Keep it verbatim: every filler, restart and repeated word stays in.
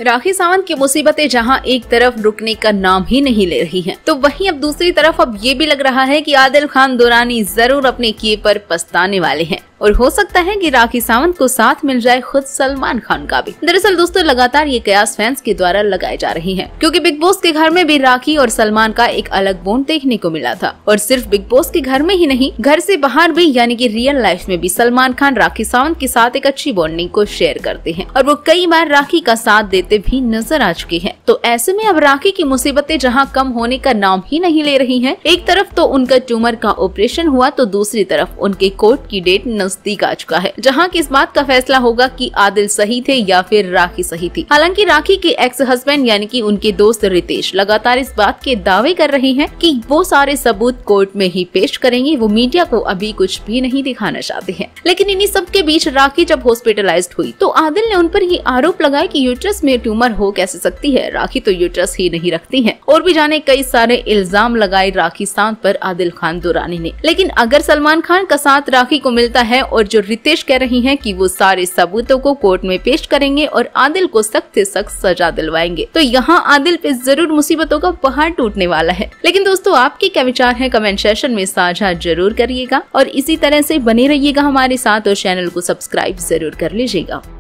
राखी सावंत की मुसीबतें जहां एक तरफ रुकने का नाम ही नहीं ले रही हैं, तो वहीं अब दूसरी तरफ अब ये भी लग रहा है कि आदिल खान दुरानी जरूर अपने किए पर पछताने वाले हैं और हो सकता है कि राखी सावंत को साथ मिल जाए खुद सलमान खान का भी। दरअसल दोस्तों लगातार ये कयास फैंस के द्वारा लगाए जा रही हैं, क्योंकि बिग बॉस के घर में भी राखी और सलमान का एक अलग बॉन्ड देखने को मिला था। और सिर्फ बिग बॉस के घर में ही नहीं, घर से बाहर भी यानी कि रियल लाइफ में भी सलमान खान राखी सावंत के साथ एक अच्छी बॉन्डिंग को शेयर करते हैं और वो कई बार राखी का साथ देते भी नजर आ चुके हैं। तो ऐसे में अब राखी की मुसीबतें जहाँ कम होने का नाम ही नहीं ले रही है, एक तरफ तो उनका ट्यूमर का ऑपरेशन हुआ तो दूसरी तरफ उनके कोर्ट की डेट नजदीक आ चुका है, जहां की इस बात का फैसला होगा कि आदिल सही थे या फिर राखी सही थी। हालांकि राखी के एक्स हस्बैंड यानी कि उनके दोस्त रितेश लगातार इस बात के दावे कर रहे हैं कि वो सारे सबूत कोर्ट में ही पेश करेंगे, वो मीडिया को अभी कुछ भी नहीं दिखाना चाहते हैं। लेकिन इन्हीं सब के बीच राखी जब हॉस्पिटलाइज्ड हुई तो आदिल ने उन पर ये आरोप लगाया कि यूट्रस में ट्यूमर हो कैसे सकती है, राखी तो यूट्रस ही नहीं रखती है। और भी जाने कई सारे इल्जाम लगाए राखी सावंत पर आदिल खान दुरानी ने। लेकिन अगर सलमान खान का साथ राखी को मिलता है और जो रितेश कह रही हैं कि वो सारे सबूतों को कोर्ट में पेश करेंगे और आदिल को सख्त से सख्त सजा दिलवाएंगे, तो यहाँ आदिल पे जरूर मुसीबतों का पहाड़ टूटने वाला है। लेकिन दोस्तों आपके क्या विचार हैं कमेंट सेक्शन में साझा जरूर करिएगा और इसी तरह से बने रहिएगा हमारे साथ और चैनल को सब्सक्राइब जरूर कर लीजिएगा।